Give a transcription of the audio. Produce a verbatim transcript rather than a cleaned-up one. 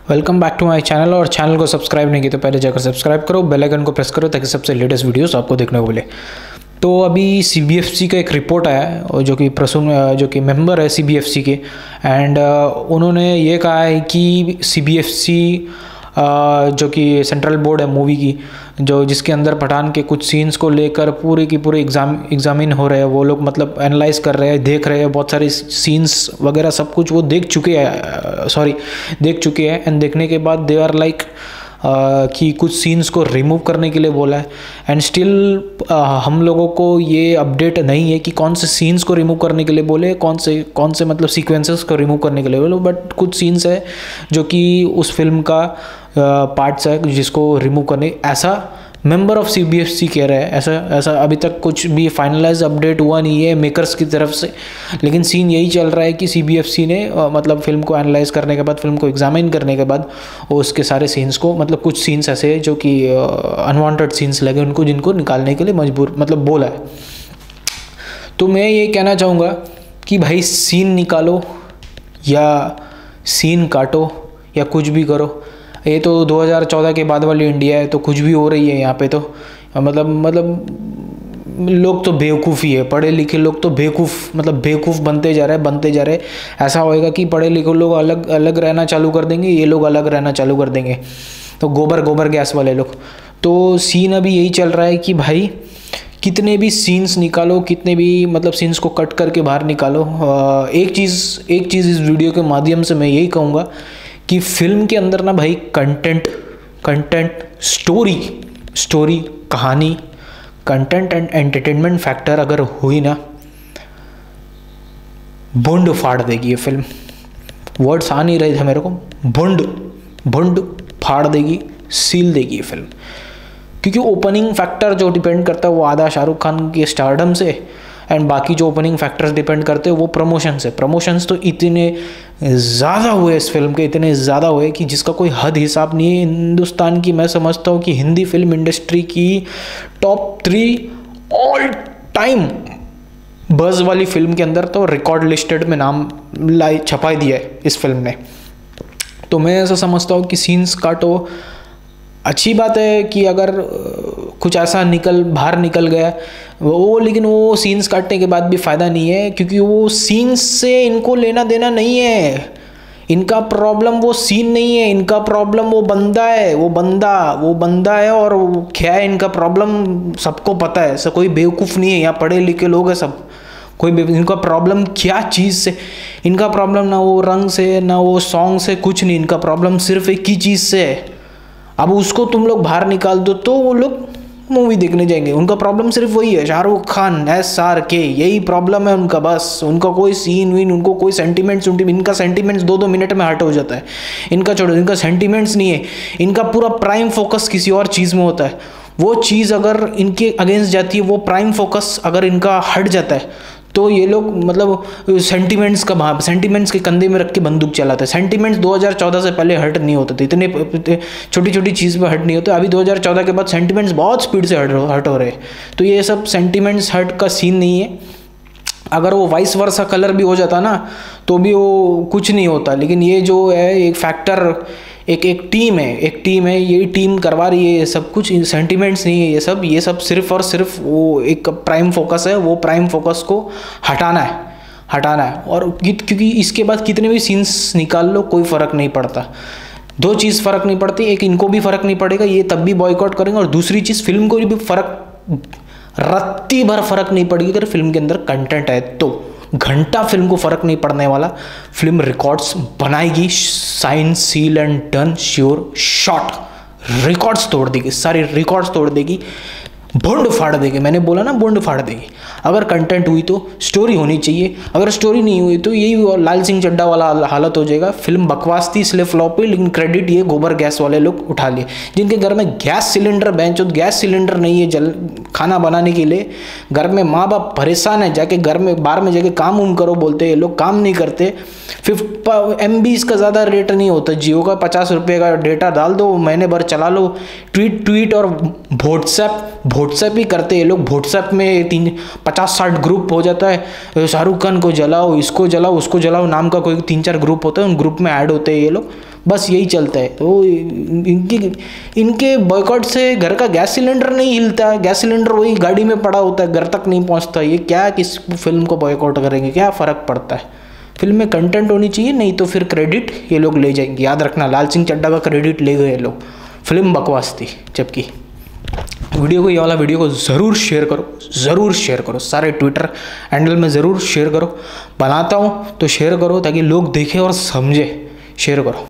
Welcome back to my channel. और channel को subscribe नहीं किया तो पहले जाकर सब्सक्राइब करो, बेल आइकन को प्रेस करो ताकि सबसे लेटेस्ट वीडियोस आपको देखने को मिले। तो अभी सीबीएफसी का एक रिपोर्ट आया है और जो कि प्रसून जो कि मेंबर है सीबीएफसी के, एंड उन्होंने ये कहा है कि सीबीएफसी जो कि सेंट्रल बोर्ड है मूवी की, जो जिसके अंदर पठान के कुछ सीन्स को लेकर पूरे की पूरे एग्जाम एग्जामिन हो रहे हैं, वो लोग मतलब एनालाइज कर रहे हैं, देख रहे हैं, बहुत सारे सीन्स वगैरह सब कुछ वो देख चुके हैं, सॉरी देख चुके हैं। एंड देखने के बाद दे आर लाइक कि कुछ सीन्स को रिमूव करने के लिए बोला है। एंड स्टिल हम लोगों को ये अपडेट नहीं है कि कौन से सीन्स को रिमूव करने के लिए बोले, कौन से कौन से मतलब सीक्वेंसेस को रिमूव करने के लिए बोले, बट कुछ सीन्स है जो कि उस फिल्म का पार्ट्स है जिसको रिमूव करने, ऐसा मेंबर ऑफ सीबीएफसी कह रहे हैं। ऐसा ऐसा अभी तक कुछ भी फाइनलाइज अपडेट हुआ नहीं है मेकर्स की तरफ से, लेकिन सीन यही चल रहा है कि सीबीएफसी ने मतलब फिल्म को एनालाइज करने के बाद, फिल्म को एग्जामिन करने के बाद वो उसके सारे सीन्स को, मतलब कुछ सीन्स ऐसे जो कि अनवांटेड सीन्स लगे उनको, जिनको निकालने के लिए मजबूर मतलब बोला है। तो मैं ये कहना चाहूँगा कि भाई सीन निकालो या सीन काटो या कुछ भी करो, ये तो दो हज़ार चौदह के बाद वाली इंडिया है, तो कुछ भी हो रही है यहाँ पे। तो मतलब मतलब लोग तो बेवकूफ़ ही है, पढ़े लिखे लोग तो बेवकूफ़ मतलब बेवकूफ़ बनते जा रहे हैं बनते जा रहे हैं। ऐसा होएगा कि पढ़े लिखे लोग अलग अलग रहना चालू कर देंगे, ये लोग अलग रहना चालू कर देंगे, तो गोबर गोबर गैस वाले लोग। तो सीन अभी यही चल रहा है कि भाई कितने भी सीन्स निकालो, कितने भी मतलब सीन्स को कट करके बाहर निकालो। एक चीज़ एक चीज़ इस वीडियो के माध्यम से मैं यही कहूँगा कि फिल्म के अंदर ना भाई कंटेंट कंटेंट स्टोरी स्टोरी कहानी, कंटेंट एंड एंटरटेनमेंट फैक्टर अगर हुई ना, भुंड फाड़ देगी ये फिल्म। वर्ड्स आ नहीं रहे थे मेरे को, भुंड भुंड फाड़ देगी, सील देगी ये फिल्म। क्योंकि ओपनिंग फैक्टर जो डिपेंड करता है वो आधा शाहरुख खान के स्टारडम से, एंड बाकी जो ओपनिंग फैक्टर्स डिपेंड करते हैं वो प्रमोशन से। प्रमोशंस तो इतने ज़्यादा हुए इस फिल्म के, इतने ज़्यादा हुए कि जिसका कोई हद हिसाब नहीं है। हिंदुस्तान की, मैं समझता हूँ कि हिंदी फिल्म इंडस्ट्री की top three all time buzz वाली फिल्म के अंदर तो रिकॉर्ड लिस्टेड में नाम लाई छपाई दिया है इस फिल्म ने। तो मैं ऐसा समझता हूँ कि सीन्स काटो, अच्छी बात है कि अगर कुछ ऐसा निकल बाहर निकल गया वो, लेकिन वो सीन्स काटने के बाद भी फ़ायदा नहीं है, क्योंकि वो सीन्स से इनको लेना देना नहीं है। इनका प्रॉब्लम वो सीन नहीं है, इनका प्रॉब्लम वो बंदा है, वो बंदा वो बंदा है। और क्या है इनका प्रॉब्लम सबको पता है, सब कोई बेवकूफ़ नहीं है, यहाँ पढ़े लिखे लोग हैं सब। कोई इनका प्रॉब्लम क्या चीज़ से, इनका प्रॉब्लम ना वो रंग से ना वो सॉन्ग से, कुछ नहीं, इनका प्रॉब्लम सिर्फ एक ही चीज़ से है। अब उसको तुम लोग बाहर निकाल दो तो वो लोग मूवी देखने जाएंगे। उनका प्रॉब्लम सिर्फ वही है, शाहरुख खान, एस आर के, यही प्रॉब्लम है उनका बस। उनका कोई सीन वीन, उनको कोई सेंटिमेंट्स, इनका सेंटिमेंट्स दो दो मिनट में हट हो जाता है। इनका छोड़ो, इनका सेंटिमेंट्स नहीं है, इनका पूरा प्राइम फोकस किसी और चीज़ में होता है। वो चीज़ अगर इनके अगेंस्ट जाती है, वो प्राइम फोकस अगर इनका हट जाता है, तो ये लोग मतलब सेंटिमेंट्स का भाव, सेंटिमेंट्स के कंधे में रख के बंदूक चलाते हैं। सेंटिमेंट्स दो हज़ार चौदह से पहले हर्ट नहीं होते थे, इतने छोटी छोटी चीज़ में हर्ट नहीं होते। अभी दो हज़ार चौदह के बाद सेंटिमेंट्स बहुत स्पीड से हर्ट हर्ट हो रहे हैं। तो ये सब सेंटिमेंट्स हर्ट का सीन नहीं है। अगर वो वाइस वर्सा कलर भी हो जाता ना तो भी वो कुछ नहीं होता, लेकिन ये जो है एक फैक्टर, एक एक टीम है एक टीम है ये टीम करवा रही है ये सब कुछ। सेंटिमेंट्स नहीं है ये सब, ये सब सिर्फ और सिर्फ वो एक प्राइम फोकस है। वो प्राइम फोकस को हटाना है हटाना है और क्योंकि इसके बाद कितने भी सीन्स निकाल लो कोई फ़र्क नहीं पड़ता। दो चीज़ फ़र्क नहीं पड़ती, एक इनको भी फ़र्क नहीं पड़ेगा, ये तब भी बॉयकॉट करेंगे, और दूसरी चीज़ फिल्म को भी फ़र्क, रत्ती भर फ़र्क नहीं पड़ेगी अगर फिल्म के अंदर कंटेंट है तो। घंटा फिल्म को फ़र्क नहीं पड़ने वाला, फिल्म रिकॉर्ड्स बनाएगी, sign seal and done, sure shot, records तोड़ देगी, सारे रिकॉर्ड्स तोड़ देगी, भुंड फाड़ देगी। मैंने बोला ना, भुंड फाड़ देगी। अगर कंटेंट हुई तो स्टोरी होनी चाहिए, अगर स्टोरी नहीं हुई तो यही लाल सिंह चड्ढा वाला हालत हो जाएगा। फिल्म बकवास थी इसलिए फ्लॉप हुई, लेकिन क्रेडिट ये गोबर गैस वाले लोग उठा लिए, जिनके घर में गैस सिलेंडर बेंच हो, गैस सिलेंडर नहीं है जल खाना बनाने के लिए। घर में माँ बाप परेशान है, जाके घर में बाहर में जाके काम उम करो बोलते हैं, लोग काम नहीं करते। फिफ्ट एम बी इसका ज़्यादा रेट नहीं होता, जियो का पचास रुपये का डेटा डाल दो, महीने भर चला लो। ट्वीट ट्वीट और व्हाट्सएप व्हाट्सएप ही करते हैं लोग। व्हाट्सएप में तीन पचास साठ ग्रुप हो जाता है, शाहरुख खान को जलाओ, इसको जलाओ, उसको जलाओ नाम का कोई तीन चार ग्रुप होता है, उन ग्रुप में ऐड होते हैं ये लोग। बस यही चलता है। तो इनकी इनके बॉयकॉट से घर का गैस सिलेंडर नहीं हिलता है, गैस सिलेंडर वही गाड़ी में पड़ा होता है, घर तक नहीं पहुंचता। ये क्या किस फिल्म को बॉयकॉट करेंगे, क्या फ़र्क पड़ता है। फिल्म में कंटेंट होनी चाहिए, नहीं तो फिर क्रेडिट ये लोग ले जाएंगे। याद रखना, लाल सिंह चड्ढा का क्रेडिट ले गए लोग, फिल्म बकवास थी। जबकि वीडियो को, ये वाला वीडियो को ज़रूर शेयर करो, ज़रूर शेयर करो, सारे ट्विटर हैंडल में ज़रूर शेयर करो। बनाता हूँ तो शेयर करो ताकि लोग देखें और समझे। शेयर करो।